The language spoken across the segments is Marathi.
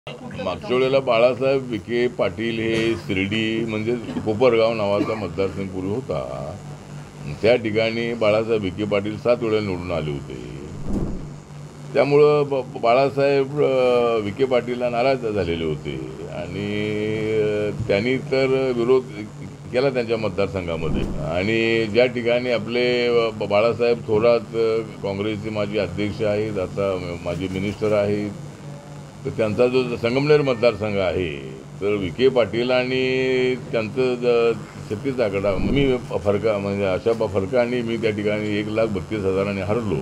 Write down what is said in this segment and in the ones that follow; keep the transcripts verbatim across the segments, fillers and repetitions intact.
मागच्या वेळेला बाळासाहेब विखे पाटील हे शिर्डी म्हणजे कोपरगाव नावाचा मतदारसंघ पूर्वी होता. त्या ठिकाणी बाळासाहेब विखे पाटील सात वेळा निवडून आले होते. त्यामुळं ब बाळासाहेब विखे पाटीलला नाराज झालेले होते आणि त्यांनी तर विरोध केला त्यांच्या मतदारसंघामध्ये. आणि ज्या ठिकाणी आपले बाळासाहेब थोरात काँग्रेसचे माजी अध्यक्ष आहेत, आता माजी मिनिस्टर आहेत, तर त्यांचा जो संगमनेर मतदारसंघ आहे, तर विखे पाटील आणि त्यांचं छत्तीस आकडा मी फरका म्हणजे अशा फरकाने मी त्या ठिकाणी एक लाख बत्तीस हजारांनी हरलो.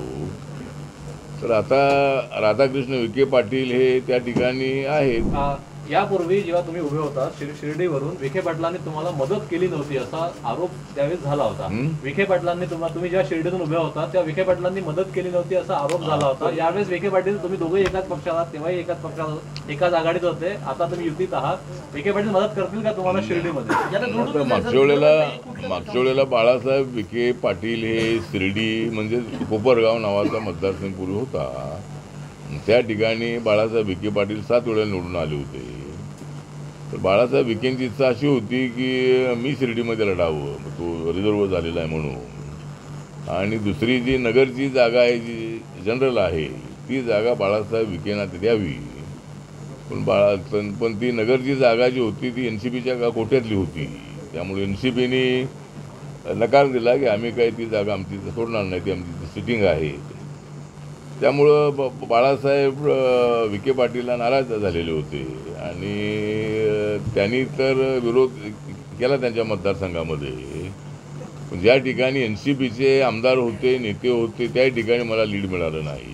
तर आता राधाकृष्ण विखे पाटील हे त्या ठिकाणी आहेत. यापूर्वी जेव्हा तुम्ही उभे होता शिर शिर्डीवरून विखे पाटलांनी तुम्हाला मदत केली नव्हती असा आरोप त्यावेळेस झाला होता. विखे पाटलांनी तुम्हाला तुम्ही जेव्हा शिर्डीतून उभे होता तेव्हा विखे पाटलांनी मदत केली नव्हती असा आरोप झाला होता. यावेळेस विखे पाटील तुम्ही दोघे एकाच पक्षात आहात, तेव्हाही एकाच पक्षात एकाच आघाडीत होते, आता तुम्ही युतीत आहात. विखे पाटील मदत करतील का तुम्हाला शिर्डीमध्ये? मागच्या वेळेला मागच्या वेळेला बाळासाहेब विखे पाटील हे शिर्डी म्हणजे कोपरगाव नावाचा मतदारसंघ पूर्वी होता. त्या ठिकाणी बाळासाहेब विखे पाटील सात वेळा निवडून आले होते. तर बाळासाहेब विखेंची इच्छा अशी होती की मी शिर्डीमध्ये लढावं, तो रिझर्व झालेला आहे म्हणून. आणि दुसरी जी नगरची जागा आहे, जी जनरल आहे, ती जागा बाळासाहेब विखेंना द्यावी. पण बाळा पण पण ती नगरची जागा जी होती ती एन सी पीच्या कोट्यातली होती. त्यामुळे एन सी पीने नकार दिला की आम्ही काही ती जागा आमची सोडणार नाही, ती आमची सिटिंग आहे. त्यामुळं ब बाळासाहेब विखे पाटीलला नाराज झालेले होते आणि त्यांनी तर विरोध केला त्यांच्या मतदारसंघामध्ये. ज्या ठिकाणी एन सी पीचे आमदार होते, नेते होते, त्या ठिकाणी मला लीड मिळालं नाही.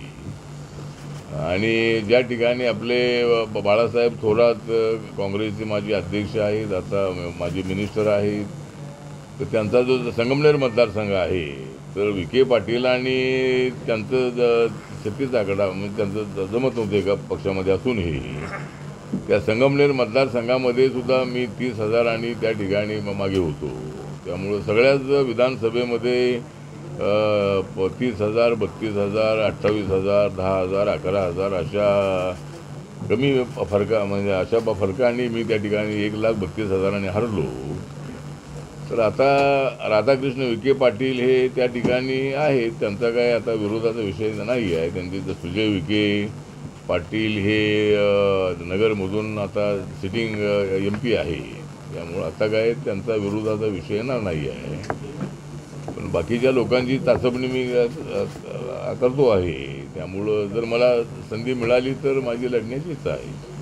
आणि ज्या ठिकाणी आपले बाळासाहेब थोरात काँग्रेसचे माजी अध्यक्ष आहेत, आता माजी मिनिस्टर आहेत, तर त्यांचा जो संगमनेर मतदारसंघ आहे, तर विखे पाटील आणि त्यांचं छत्तीस आकडा म्हणजे त्यांचं जमत नव्हते एका पक्षामध्ये असूनही त्या संगमनेर मतदारसंघामध्ये सुद्धा मी तीस हजार आणि त्या ठिकाणी मागे होतो. त्यामुळं सगळ्याच विधानसभेमध्ये तीस हजार बत्तीस हजार अठ्ठावीस हजार दहा हजार अकरा हजार अशा कमी फरका म्हणजे अशा फरकाने मी त्या ठिकाणी एक लाख बत्तीस हजारांनी हरलो. तर आता राधाकृष्ण विखे पाटील हे त्या ठिकाणी आहेत, त्यांचा काय आता विरोधाचा विषय नाही आहे. त्यांचे सुजय विखे पाटील हे नगरमधून आता सिटिंग एम पी आहे, त्यामुळं आता काय त्यांचा विरोधाचा विषय येणार नाही आहे. पण बाकीच्या लोकांची चाचपणी मी करतो आहे. त्यामुळं जर मला संधी मिळाली तर माझी लढण्याची इच्छा आहे.